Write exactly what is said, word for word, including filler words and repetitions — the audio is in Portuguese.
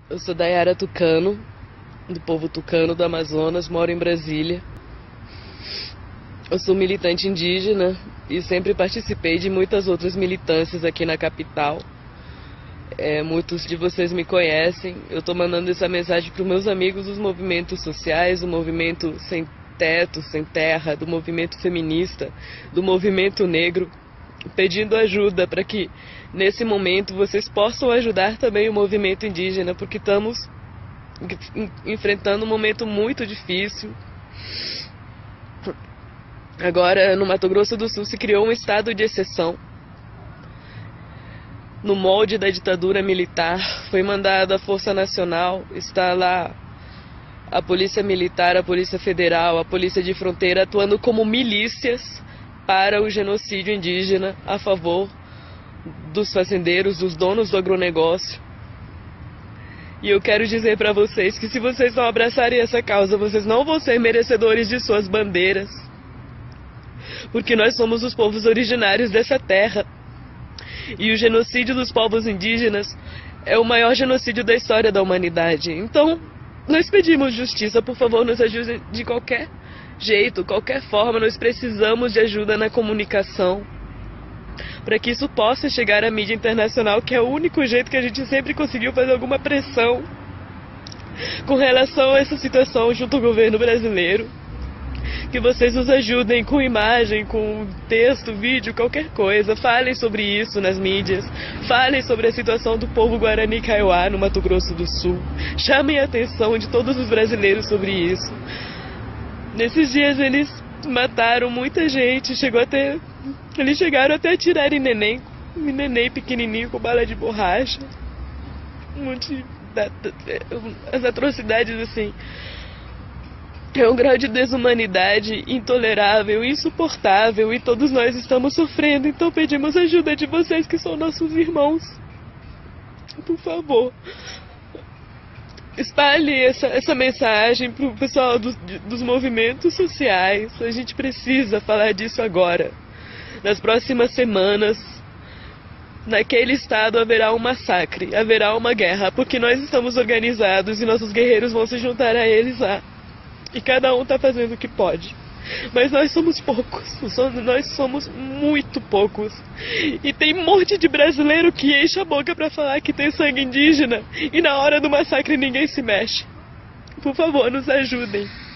Eu sou Dayara Tucano, do povo tucano do Amazonas, moro em Brasília. Eu sou militante indígena e sempre participei de muitas outras militâncias aqui na capital. É, muitos de vocês me conhecem. Eu estou mandando essa mensagem para os meus amigos dos movimentos sociais, do movimento Sem Teto, Sem Terra, do movimento feminista, do movimento negro, pedindo ajuda para que, nesse momento, vocês possam ajudar também o movimento indígena, porque estamos enfrentando um momento muito difícil. Agora, no Mato Grosso do Sul, se criou um estado de exceção. No molde da ditadura militar, foi mandada a Força Nacional, está lá a Polícia Militar, a Polícia Federal, a Polícia de Fronteira, atuando como milícias para o genocídio indígena a favor dos fazendeiros, dos donos do agronegócio. E eu quero dizer para vocês que se vocês não abraçarem essa causa, vocês não vão ser merecedores de suas bandeiras. Porque nós somos os povos originários dessa terra. E o genocídio dos povos indígenas é o maior genocídio da história da humanidade. Então, nós pedimos justiça, por favor, nos ajudem de qualquer jeito, qualquer forma. Nós precisamos de ajuda na comunicação, para que isso possa chegar à mídia internacional, que é o único jeito que a gente sempre conseguiu fazer alguma pressão com relação a essa situação junto ao governo brasileiro. Que vocês nos ajudem com imagem, com texto, vídeo, qualquer coisa. Falem sobre isso nas mídias. Falem sobre a situação do povo Guarani Kaiowá no Mato Grosso do Sul. Chamem a atenção de todos os brasileiros sobre isso. Nesses dias eles mataram muita gente. Chegou até... Eles chegaram até a atirar em neném. Um neném pequenininho com bala de borracha. Um monte de... As atrocidades assim... É um grau de desumanidade intolerável, insuportável, e todos nós estamos sofrendo. Então pedimos ajuda de vocês, que são nossos irmãos. Por favor, espalhe essa, essa mensagem para o pessoal dos, dos movimentos sociais. A gente precisa falar disso agora. Nas próximas semanas, naquele estado haverá um massacre, haverá uma guerra, porque nós estamos organizados e nossos guerreiros vão se juntar a eles lá. E cada um está fazendo o que pode. Mas nós somos poucos. Nós somos muito poucos. E tem um monte de brasileiro que enche a boca para falar que tem sangue indígena. E na hora do massacre ninguém se mexe. Por favor, nos ajudem.